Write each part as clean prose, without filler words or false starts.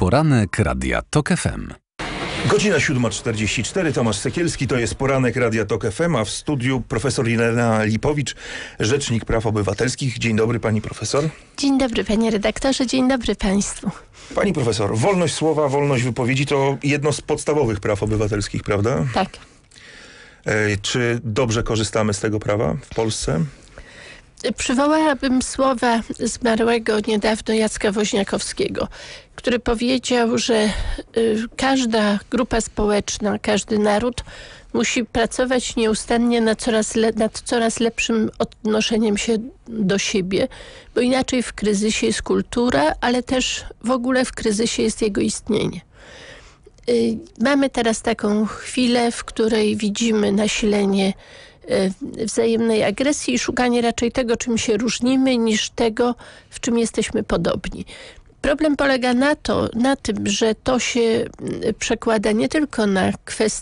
Poranek Radia TOK FM. Godzina 7:44, Tomasz Sekielski, to jest Poranek Radia TOK FM, a w studiu profesor Irena Lipowicz, Rzecznik Praw Obywatelskich. Dzień dobry, pani profesor. Dzień dobry, panie redaktorze, dzień dobry państwu. Pani profesor, wolność słowa, wolność wypowiedzi to jedno z podstawowych praw obywatelskich, prawda? Tak. Czy dobrze korzystamy z tego prawa w Polsce? Przywołałabym słowa zmarłego niedawno Jacka Woźniakowskiego, który powiedział, że każda grupa społeczna, każdy naród musi pracować nieustannie nad coraz lepszym odnoszeniem się do siebie, bo inaczej w kryzysie jest kultura, ale też w ogóle w kryzysie jest jego istnienie. Mamy teraz taką chwilę, w której widzimy nasilenie wzajemnej agresji i szukanie raczej tego, czym się różnimy, niż tego, w czym jesteśmy podobni. Problem polega na tym, że to się przekłada nie tylko na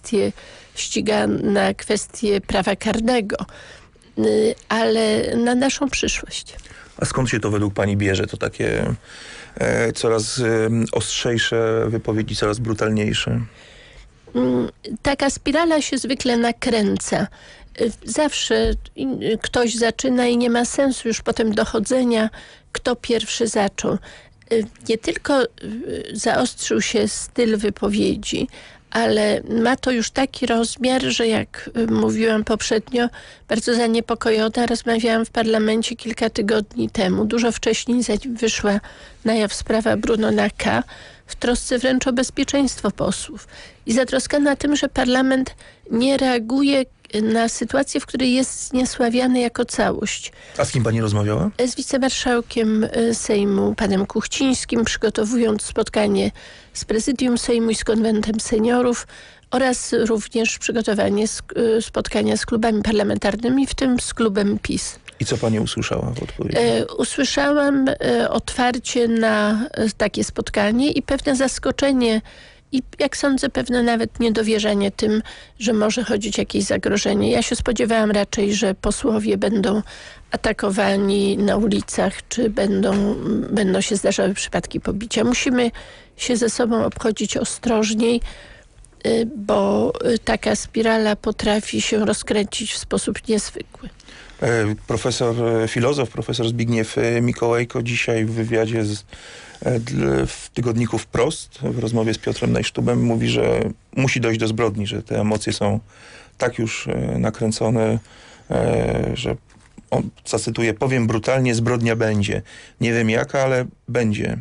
kwestie prawa karnego, ale na naszą przyszłość. A skąd się to według pani bierze? To takie coraz ostrzejsze wypowiedzi, coraz brutalniejsze? Taka spirala się zwykle nakręca. Zawsze ktoś zaczyna i nie ma sensu już potem dochodzenia, kto pierwszy zaczął. Nie tylko zaostrzył się styl wypowiedzi, ale ma to już taki rozmiar, że jak mówiłam poprzednio, bardzo zaniepokojona rozmawiałam w parlamencie kilka tygodni temu, dużo wcześniej, zanim wyszła na jaw sprawa Brunona K., w trosce wręcz o bezpieczeństwo posłów. I zatroskana tym, że parlament nie reaguje na sytuację, w której jest zniesławiany jako całość. A z kim pani rozmawiała? Z wicemarszałkiem Sejmu, panem Kuchcińskim, przygotowując spotkanie z prezydium Sejmu i z konwentem seniorów oraz również przygotowanie spotkania z klubami parlamentarnymi, w tym z klubem PiS. I co pani usłyszała w odpowiedzi? Usłyszałam otwarcie na takie spotkanie i pewne zaskoczenie i jak sądzę pewne nawet niedowierzanie tym, że może chodzić jakieś zagrożenie. Ja się spodziewałam raczej, że posłowie będą atakowani na ulicach, czy będą się zdarzały przypadki pobicia. Musimy się ze sobą obchodzić ostrożniej, bo taka spirala potrafi się rozkręcić w sposób niezwykły. Filozof profesor Zbigniew Mikołajko dzisiaj w wywiadzie w tygodniku Wprost, w rozmowie z Piotrem Najsztubem, mówi, że musi dojść do zbrodni, że te emocje są tak już nakręcone, że on, zacytuję, powiem brutalnie, zbrodnia będzie. Nie wiem jaka, ale będzie.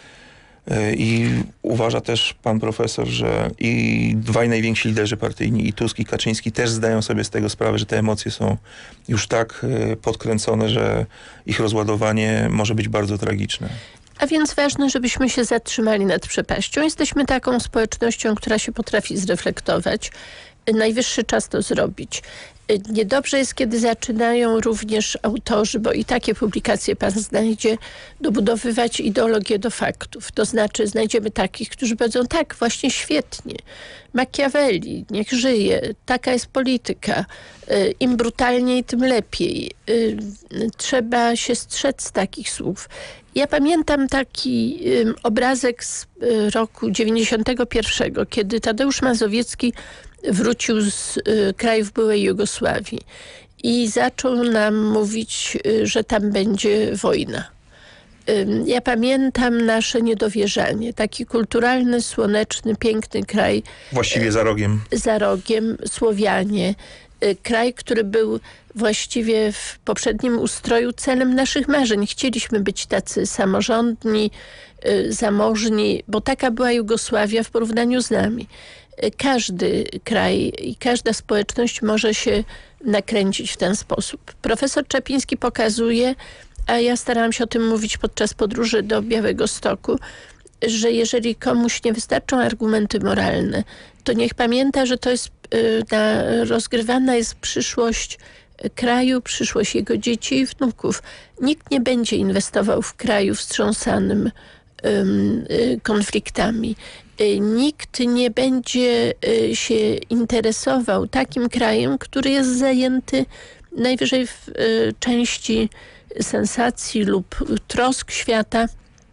I uważa też pan profesor, że i dwaj najwięksi liderzy partyjni, i Tusk, i Kaczyński, też zdają sobie z tego sprawę, że te emocje są już tak podkręcone, że ich rozładowanie może być bardzo tragiczne. A więc ważne, żebyśmy się zatrzymali nad przepaścią. Jesteśmy taką społecznością, która się potrafi zreflektować. Najwyższy czas to zrobić. Niedobrze jest, kiedy zaczynają również autorzy, bo i takie publikacje pan znajdzie, dobudowywać ideologię do faktów. To znaczy znajdziemy takich, którzy powiedzą tak, właśnie świetnie. Machiavelli, niech żyje. Taka jest polityka. Im brutalniej, tym lepiej. Trzeba się strzec takich słów. Ja pamiętam taki obrazek z roku 91, kiedy Tadeusz Mazowiecki wrócił z krajów byłej Jugosławii i zaczął nam mówić, że tam będzie wojna. Ja pamiętam nasze niedowierzanie. Taki kulturalny, słoneczny, piękny kraj. Właściwie za rogiem. Za rogiem, Słowianie. Kraj, który był właściwie w poprzednim ustroju celem naszych marzeń. Chcieliśmy być tacy samorządni, zamożni, bo taka była Jugosławia w porównaniu z nami. Każdy kraj i każda społeczność może się nakręcić w ten sposób. Profesor Czapiński pokazuje, a ja starałam się o tym mówić podczas podróży do Białegostoku, że jeżeli komuś nie wystarczą argumenty moralne, to niech pamięta, że to jest rozgrywana jest przyszłość kraju, przyszłość jego dzieci i wnuków. Nikt nie będzie inwestował w kraju wstrząsanym konfliktami. Nikt nie będzie się interesował takim krajem, który jest zajęty najwyżej w części sensacji lub trosk świata,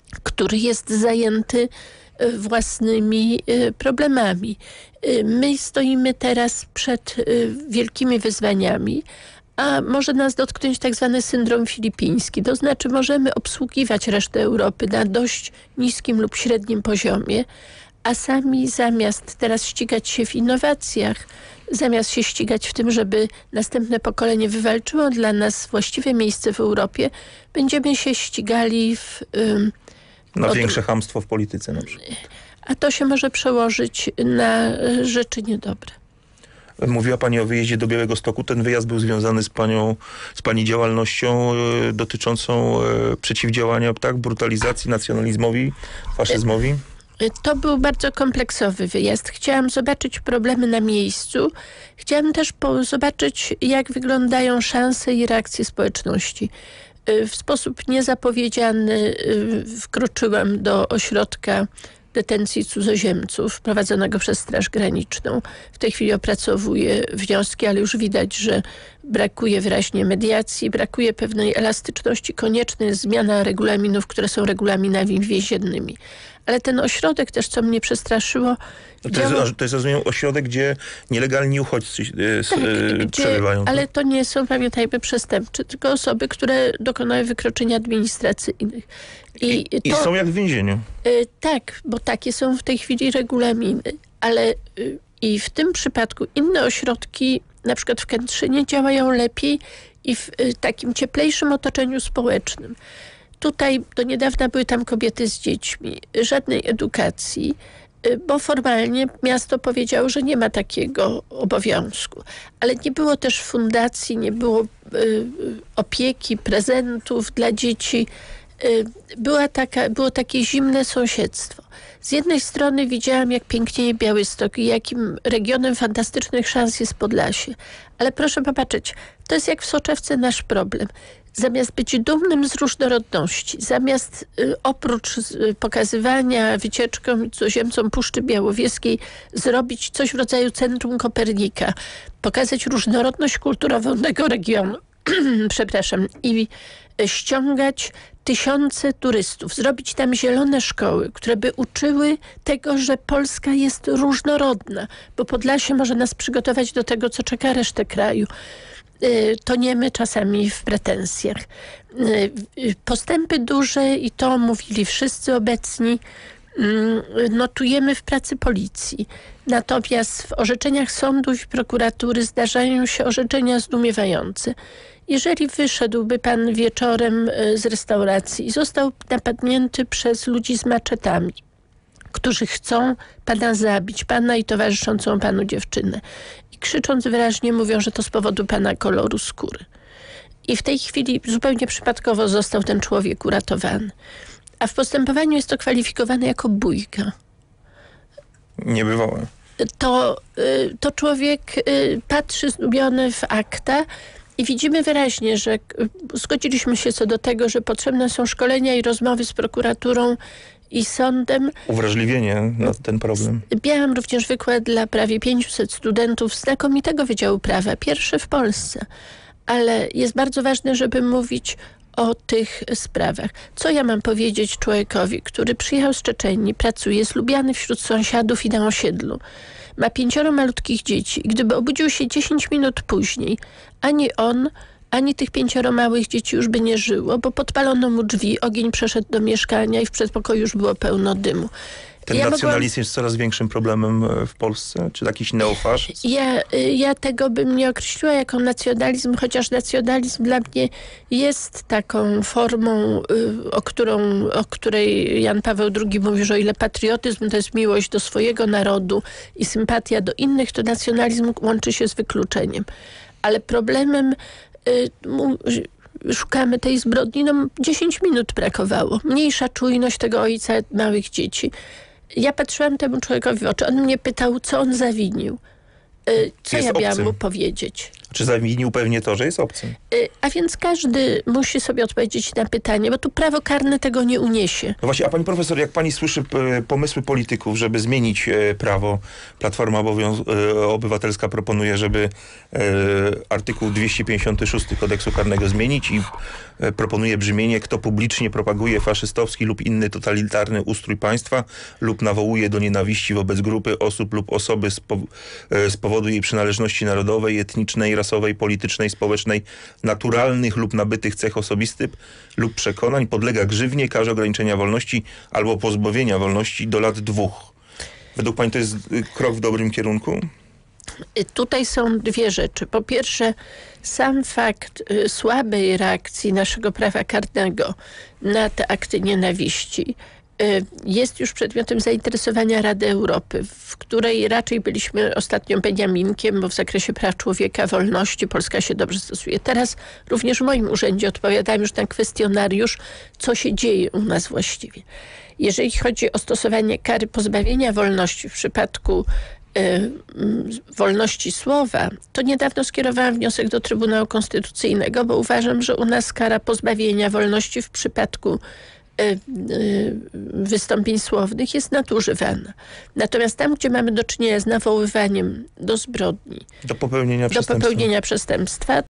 który jest zajęty własnymi problemami. My stoimy teraz przed wielkimi wyzwaniami, a może nas dotknąć tak zwany syndrom filipiński. To znaczy możemy obsługiwać resztę Europy na dość niskim lub średnim poziomie, a sami zamiast teraz ścigać się w innowacjach, zamiast się ścigać w tym, żeby następne pokolenie wywalczyło dla nas właściwe miejsce w Europie, będziemy się ścigali na większe chamstwo w polityce na przykład. A to się może przełożyć na rzeczy niedobre. Mówiła pani o wyjeździe do Białegostoku. Ten wyjazd był związany z pani działalnością dotyczącą przeciwdziałania brutalizacji, nacjonalizmowi, faszyzmowi? To był bardzo kompleksowy wyjazd. Chciałam zobaczyć problemy na miejscu. Chciałam też zobaczyć, jak wyglądają szanse i reakcje społeczności. W sposób niezapowiedziany wkroczyłam do ośrodka detencji cudzoziemców prowadzonego przez Straż Graniczną. W tej chwili opracowuję wnioski, ale już widać, że brakuje wyraźnie mediacji, brakuje pewnej elastyczności. Konieczna jest zmiana regulaminów, które są regulaminami więziennymi. Ale ten ośrodek też, co mnie przestraszyło... To jest, rozumiem, ośrodek, gdzie nielegalni uchodźcy przebywają. Ale to nie są, pamiętajmy, przestępcy, tylko osoby, które dokonały wykroczeń administracyjnych. I są jak w więzieniu. Tak, bo takie są w tej chwili regulaminy. Ale i w tym przypadku inne ośrodki, na przykład w Kętrzynie, działają lepiej i w takim cieplejszym otoczeniu społecznym. Tutaj do niedawna były tam kobiety z dziećmi, żadnej edukacji, bo formalnie miasto powiedziało, że nie ma takiego obowiązku. Ale nie było też fundacji, nie było opieki, prezentów dla dzieci. Było takie zimne sąsiedztwo. Z jednej strony widziałam, jak pięknieje Białystok i jakim regionem fantastycznych szans jest Podlasie. Ale proszę popatrzeć, to jest jak w soczewce nasz problem. Zamiast być dumnym z różnorodności, zamiast oprócz pokazywania wycieczkom cudzoziemcom Puszczy Białowieskiej zrobić coś w rodzaju Centrum Kopernika, pokazać różnorodność kulturową tego regionu, przepraszam, i ściągać tysiące turystów, zrobić tam zielone szkoły, które by uczyły tego, że Polska jest różnorodna, bo Podlasie może nas przygotować do tego, co czeka resztę kraju. Toniemy czasami w pretensjach. Postępy duże, i to mówili wszyscy obecni, notujemy w pracy policji. Natomiast w orzeczeniach sądów i prokuratury zdarzają się orzeczenia zdumiewające. Jeżeli wyszedłby pan wieczorem z restauracji i został napadnięty przez ludzi z maczetami, którzy chcą pana zabić, pana i towarzyszącą panu dziewczynę, i krzycząc wyraźnie mówią, że to z powodu pana koloru skóry. I w tej chwili zupełnie przypadkowo został ten człowiek uratowany. A w postępowaniu jest to kwalifikowane jako bójka. Niebywałe. To człowiek patrzy zdumiony w akta i widzimy wyraźnie, że zgodziliśmy się co do tego, że potrzebne są szkolenia i rozmowy z prokuraturą i sądem. Uwrażliwienie na ten problem. Miałam również wykład dla prawie 500 studentów znakomitego Wydziału Prawa, pierwszy w Polsce. Ale jest bardzo ważne, żeby mówić o tych sprawach. Co ja mam powiedzieć człowiekowi, który przyjechał z Czeczenii, pracuje, jest lubiany wśród sąsiadów i na osiedlu, ma 5 malutkich dzieci i gdyby obudził się 10 minut później, ani on, ani tych 5 małych dzieci już by nie żyło, bo podpalono mu drzwi, ogień przeszedł do mieszkania i w przedpokoju już było pełno dymu. Ten nacjonalizm jest coraz większym problemem w Polsce? Czy jakiś neofaszyzm? Ja tego bym nie określiła jako nacjonalizm, chociaż nacjonalizm dla mnie jest taką formą, o której Jan Paweł II mówi, że o ile patriotyzm to jest miłość do swojego narodu i sympatia do innych, to nacjonalizm łączy się z wykluczeniem. Ale problemem szukamy tej zbrodni, 10 minut brakowało. Mniejsza czujność tego ojca małych dzieci. Ja patrzyłam temu człowiekowi w oczy. On mnie pytał, co on zawinił. Co ja miałam mu powiedzieć? Czy zawinił pewnie to, że jest obcym? A więc każdy musi sobie odpowiedzieć na pytanie, bo tu prawo karne tego nie uniesie. No właśnie, a pani profesor, jak pani słyszy pomysły polityków, żeby zmienić prawo, Platforma Obywatelska proponuje, żeby artykuł 256 kodeksu karnego zmienić i proponuje brzmienie: kto publicznie propaguje faszystowski lub inny totalitarny ustrój państwa lub nawołuje do nienawiści wobec grupy osób lub osoby z powodu jej przynależności narodowej, etnicznej, rasowej, politycznej, społecznej, naturalnych lub nabytych cech osobistych lub przekonań, podlega grzywnie, karze ograniczenia wolności albo pozbawienia wolności do lat 2. Według pani to jest krok w dobrym kierunku? Tutaj są dwie rzeczy. Po pierwsze, sam fakt słabej reakcji naszego prawa karnego na te akty nienawiści jest już przedmiotem zainteresowania Rady Europy, w której raczej byliśmy ostatnio beniaminkiem, bo w zakresie praw człowieka, wolności Polska się dobrze stosuje. Teraz również w moim urzędzie odpowiadam już na kwestionariusz, co się dzieje u nas właściwie. Jeżeli chodzi o stosowanie kary pozbawienia wolności w przypadku wolności słowa, to niedawno skierowałam wniosek do Trybunału Konstytucyjnego, bo uważam, że u nas kara pozbawienia wolności w przypadku wystąpień słownych jest nadużywana. Natomiast tam, gdzie mamy do czynienia z nawoływaniem do zbrodni, Do popełnienia przestępstwa,